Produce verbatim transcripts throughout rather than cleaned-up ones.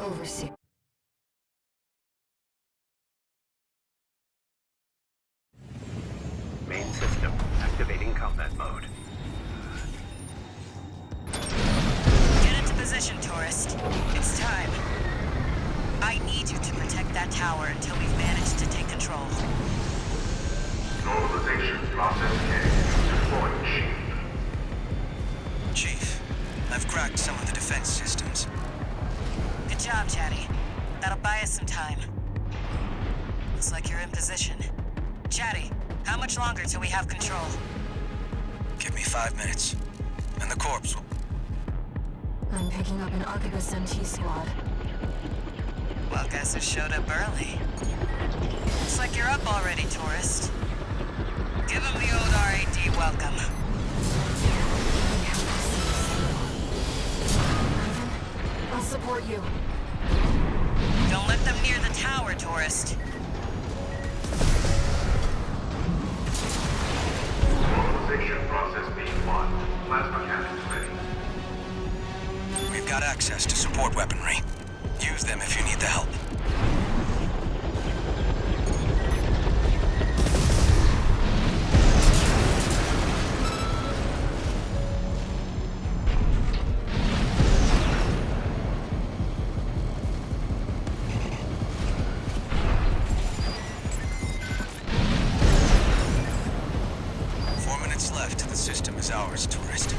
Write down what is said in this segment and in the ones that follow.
Overseer. Main system activating combat mode. Get into position, tourist. It's time. I need you to protect that tower until we've managed to take control. Normalization process K. Deploying shield. Chief, I've cracked some of the defense systems. Good job, Chatty. That'll buy us some time. Looks like you're in position. Chatty, how much longer till we have control? Give me five minutes, and the corpse will... I'm picking up an Arquebus M T squad. Well, guess who showed up early? Looks like you're up already, tourist. Give him the old R A D welcome. I'll support you. Don't let them near the tower, tourist. Normalization process B one. Plasma cannons ready. We've got access to support weaponry. Use them if you need the help. Four minutes left. The system is ours, tourist.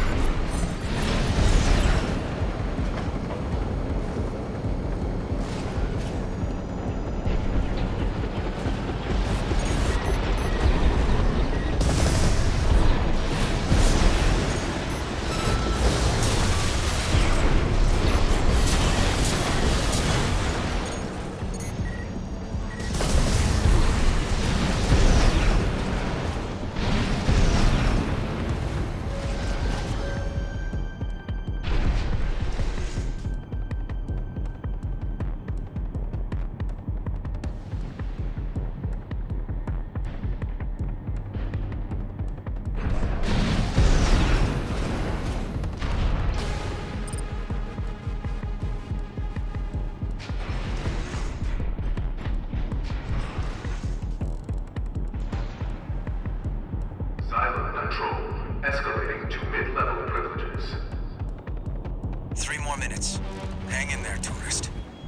Xylem control. Escalating to mid-level privileges. Three more minutes. Hang in there, tourist.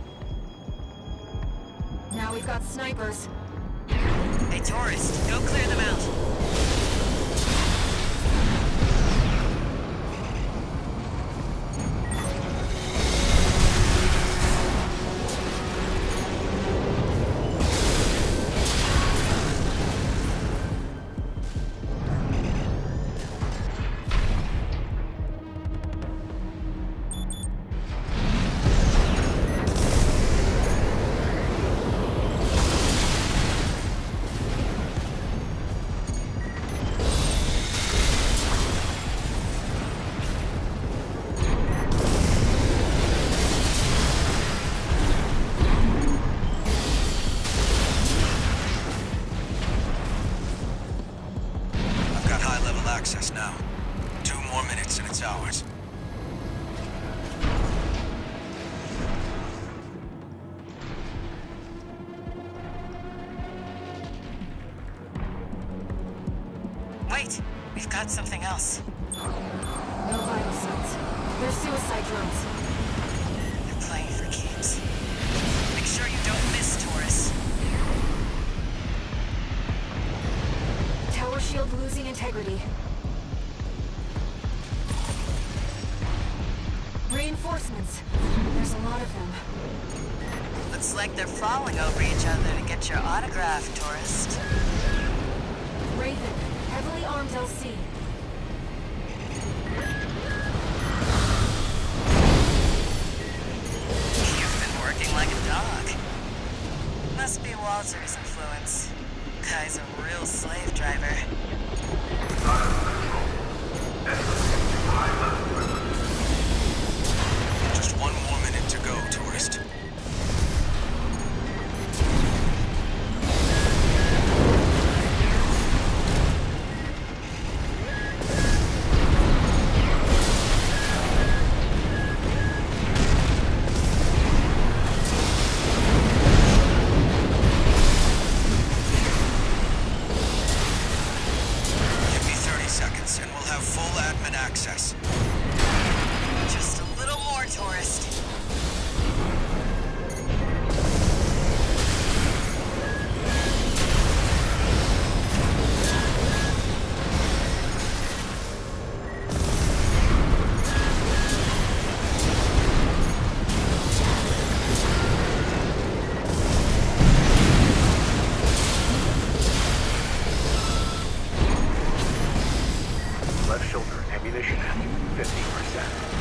Now we've got snipers. Hey, tourist, go clear them out. Access now. Two more minutes and it's ours. Wait, we've got something else. No vital signs. They're suicide drones. They're playing for keeps. Make sure you don't miss, tourists. Tower shield losing integrity. Reinforcements. There's a lot of them. Looks like they're falling over each other to get your autograph, tourist. Raven, heavily armed L C. You've been working like a dog. Must be Walter's influence. Guy's a real slave driver. Xylem control. Escalating to high-level privileges. Just one more minute to go, tourist. Ignition at fifty percent.